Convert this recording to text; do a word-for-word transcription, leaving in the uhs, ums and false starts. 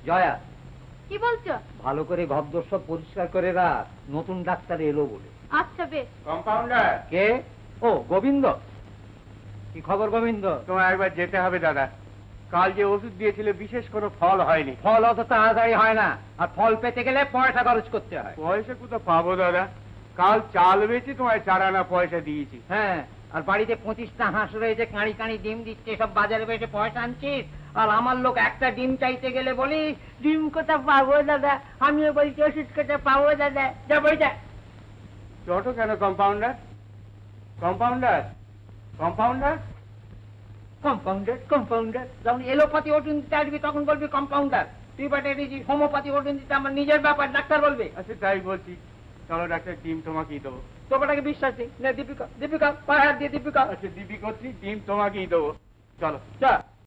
জয়া, কি বলছো? ভালো করে ঘরদোর সব পরিষ্কার করে রাখ, নতুন ডাক্তার এলো বলে। আচ্ছা বেশ। কম্পাউন্ডার। কে? ও গোবিন্দ। কি খবর গোবিন্দ? তোমার একবার যেতে হবে দাদা, কাল যে ওষুধ দিয়েছিল বিশেষ কোনো ফল হয়নি। ফল অত তাড়াতাড়ি হয় না, আর ফল পেতে গেলে পয়সা খরচ করতে হয়। পয়সা কোথাও পাবো দাদা? কাল চাল বেচে তোমায় চার আনা পয়সা দিয়েছি। হ্যাঁ, আর বাড়িতে পঁচিশটা হাঁস রয়েছে, কাঁড়ি কাঁড়ি ডিম দিচ্ছে, সব বাজারে বেশি পয়সা আনছিস। আর আমার লোক একটা ডিম চাইতে গেলে বলিস ডিম কোথা পাবো দাদা, আমিও বলছি ওষুধ কোথা পাবো দাদা। যা বই যা। চটো কেন compounder? Compounder, compounder, compounder compounder, যখন এলোপ্যাথি ওষুধ দিতে আসবি তখন বলবি কম্পাউন্ডার। তুই বাটে হোমিওপ্যাথি ওষুধ দিতে আমার নিজের ব্যাপার, ডাক্তার বলবে। আচ্ছা তাই বলছি, চলো ডাক্তার, ডিম তোমাকেই দেবো। তোমাটাকে বিশ্বাস নেই না? দীপিকা, দীপিকা পায়ে হাত দিয়ে দীপিকা। আচ্ছা দিবি করছি, ডিম তোমাকেই দেবো, চলো। যা।